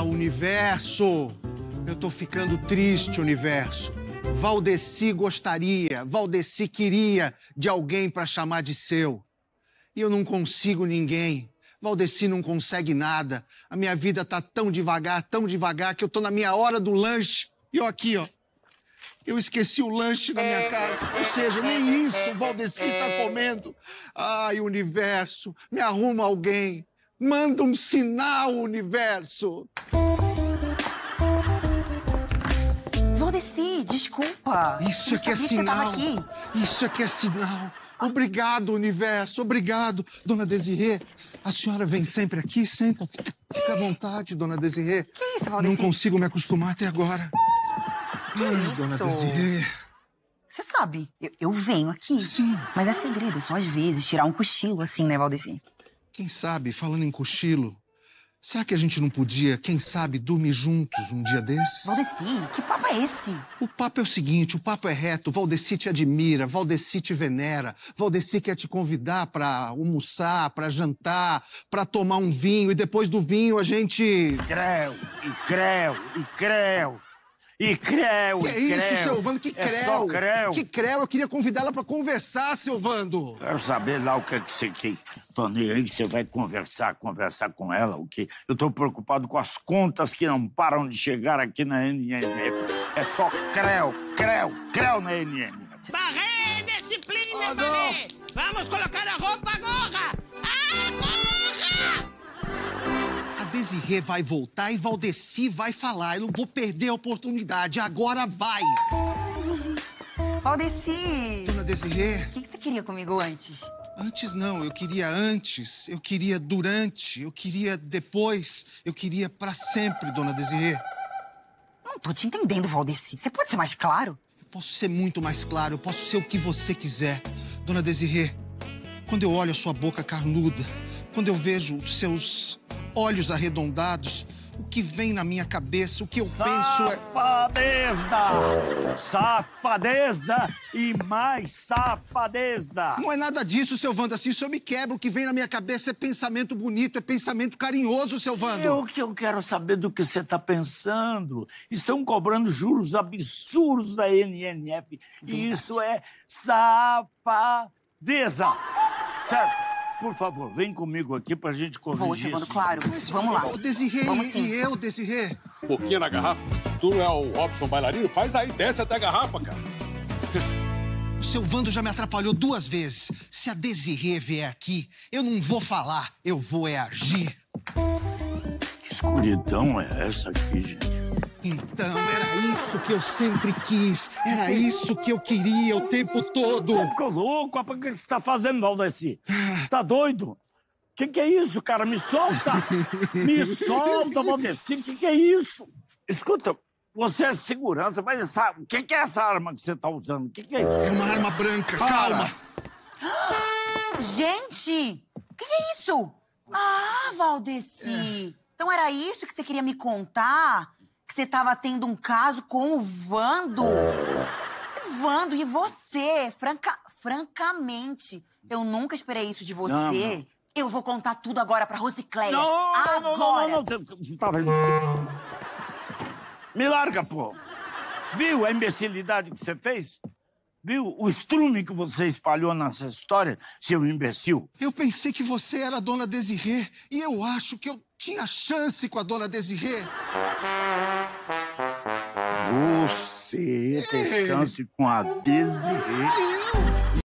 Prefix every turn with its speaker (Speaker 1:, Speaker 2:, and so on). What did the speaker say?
Speaker 1: Universo! Eu tô ficando triste, Universo. Valdeci gostaria, Valdeci queria de alguém pra chamar de seu. E eu não consigo ninguém. Valdeci não consegue nada. A minha vida tá tão devagar, que eu tô na minha hora do lanche. E eu aqui, ó. Eu esqueci o lanche na minha casa. Ou seja, nem isso o Valdeci tá comendo. Ai, Universo, me arruma alguém. Manda um sinal, Universo.
Speaker 2: Valdeci, desculpa.
Speaker 1: Isso é que é sinal. Isso é que é sinal. Obrigado, Universo, obrigado. Dona Desirê, a senhora vem sempre aqui? Senta, fica à vontade, Dona Desirê.
Speaker 2: Que isso, Valdeci?
Speaker 1: Não consigo me acostumar até agora.
Speaker 2: Que isso?
Speaker 1: Dona Desirê.
Speaker 2: Você sabe, eu venho aqui.
Speaker 1: Sim.
Speaker 2: Mas é segredo, é só às vezes tirar um cochilo assim, né, Valdeci?
Speaker 1: Quem sabe, falando em cochilo, será que a gente não podia, quem sabe, dormir juntos um dia desses?
Speaker 2: Valdeci, que papo é esse?
Speaker 1: O papo é o seguinte, o papo é reto, Valdeci te admira, Valdeci te venera, Valdeci quer te convidar pra almoçar, pra jantar, pra tomar um vinho e depois do vinho a gente...
Speaker 3: Creu, e creu, e creu. E creu,
Speaker 1: Que
Speaker 3: e
Speaker 1: é
Speaker 3: creu.
Speaker 1: isso, seu Vando? Que creu?
Speaker 3: É só creu.
Speaker 1: Que creu? Eu queria convidá-la pra conversar, seu Vando.
Speaker 3: Quero saber lá o que é que você quer. Tô nem aí que você vai conversar com ela, o quê? Eu tô preocupado com as contas que não param de chegar aqui na NNF. É só creu, creu, creu na NNF.
Speaker 4: Barré, disciplina, Barré! Vamos colocar a roupa agora! Agora!
Speaker 1: A Desirê vai voltar e Valdeci vai falar. Eu não vou perder a oportunidade. Agora vai!
Speaker 2: Valdeci!
Speaker 1: Dona Desirê...
Speaker 2: O que você queria comigo antes?
Speaker 1: Antes não, eu queria antes, eu queria durante, eu queria depois, eu queria pra sempre, Dona Desirê.
Speaker 2: Não tô te entendendo, Valdeci. Você pode ser mais claro?
Speaker 1: Eu posso ser muito mais claro, eu posso ser o que você quiser. Dona Desirê, quando eu olho a sua boca carnuda, quando eu vejo os seus olhos arredondados, o que vem na minha cabeça, o que eu penso é...
Speaker 3: Safadeza! Safadeza e mais safadeza!
Speaker 1: Não é nada disso, seu Vando, assim, o senhor me quebra. O que vem na minha cabeça é pensamento bonito, é pensamento carinhoso, seu Vando.
Speaker 3: Eu quero saber do que você está pensando. Estão cobrando juros absurdos da NNF. E isso é safadeza. Certo? Por favor, vem comigo aqui pra gente corrigir
Speaker 2: Vou, Silvano,
Speaker 3: isso.
Speaker 2: claro. Vamos lá.
Speaker 1: Ô, Desirê,
Speaker 2: Vamos sim.
Speaker 1: e eu, Desirê?
Speaker 5: Pouquinho na garrafa. Tu não é o Robson bailarino? Faz aí, desce até a garrafa, cara.
Speaker 1: O seu Vando já me atrapalhou 2 vezes. Se a Desirê vier aqui, eu não vou falar, eu vou agir.
Speaker 3: Que escuridão é essa aqui, gente?
Speaker 1: Então, era isso que eu sempre quis. Era isso que eu queria o tempo todo.
Speaker 3: Você ficou louco? O que você tá fazendo, Valdeci? Tá doido? Que é isso, cara? Me solta! Me solta, Valdeci! Que é isso? Escuta, você é segurança, mas sabe, o que é essa arma que você tá usando? Que é isso?
Speaker 1: É uma arma branca,
Speaker 3: Para.
Speaker 1: calma.
Speaker 2: Gente! O que é isso? Ah, Valdeci! Então era isso que você queria me contar? Que você tava tendo um caso com o Vando? Vando, e você? Francamente, eu nunca esperei isso de você.
Speaker 3: Não.
Speaker 2: Eu vou contar tudo agora pra Rosicléia.
Speaker 3: Não,
Speaker 2: Agora!
Speaker 3: não. Você tá vendo? Me larga, pô. Viu a imbecilidade que você fez? Viu o estrume que você espalhou nessa história, seu imbecil?
Speaker 1: Eu pensei que você era a Dona Desirê e eu acho que eu tinha chance com a Dona Desirê.
Speaker 3: Você tem chance com a Desirê.